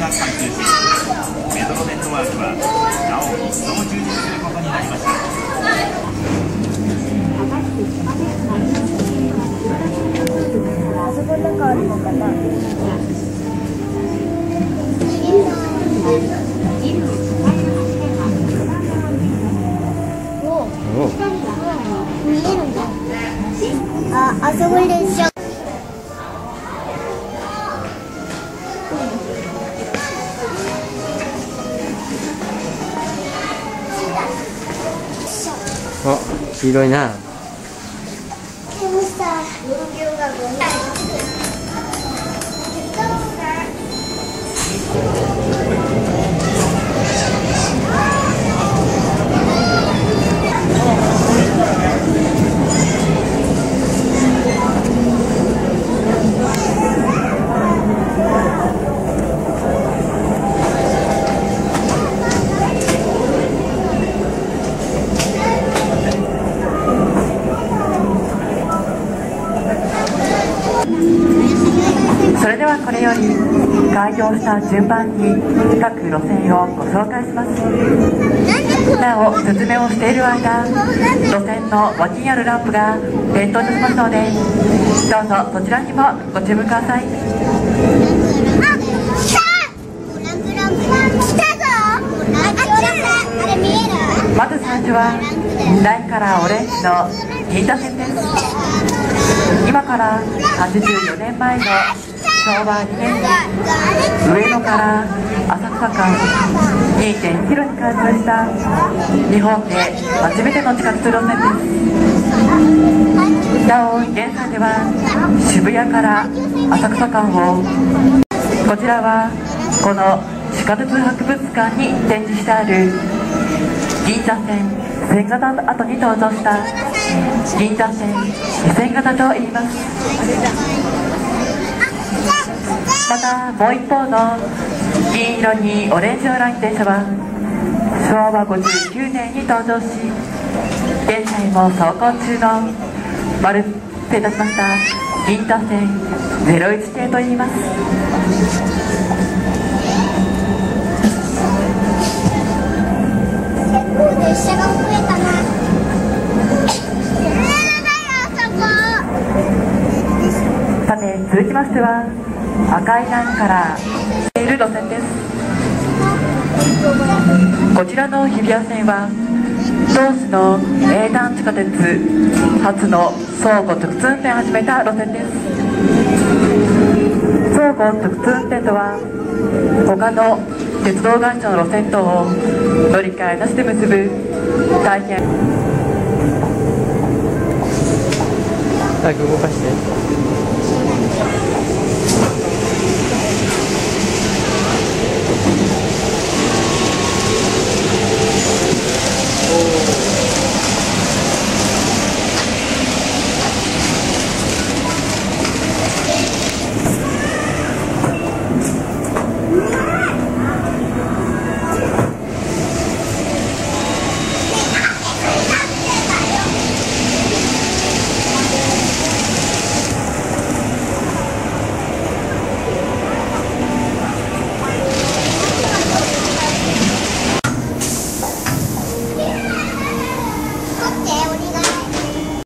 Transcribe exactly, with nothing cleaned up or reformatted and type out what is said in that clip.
が完成し、メトロネットワークはなお一層充実することになりました。 あそこなんかあるのかな。見えるんだ。あ、あそこでしょ。 あ、黄色いな。 それではこれより開業した順番に各路線をご紹介します。なお説明をしている間、路線の脇にあるランプが点灯いたしますので、どうぞそちらにもご注目ください。まず最初はラインからオレンジの銀座線です。今からはちじゅうよねんまえのしょうわにねんに上野から浅草間 にてんにキロに開通した日本で初めての地下鉄路線です。なお現在では渋谷から浅草間を、こちらはこの地下鉄博物館に展示してある銀座線線型の後に登場した銀座線線型と言います。またもう一方の銀色にオレンジのライン電車はしょうわごじゅうきゅうねんに登場し、現在も走行中の丸っていたしました銀座線ゼロいち系と言います。 列車が増えたな。 さて続きましては赤いラインからいる路線です。こちらの日比谷線は当時の営団地下鉄初の相互直通運転を始めた路線です。相互直通運転とは他の鉄道会社の路線とを乗り換えなしで結ぶ大変。 早く動かして。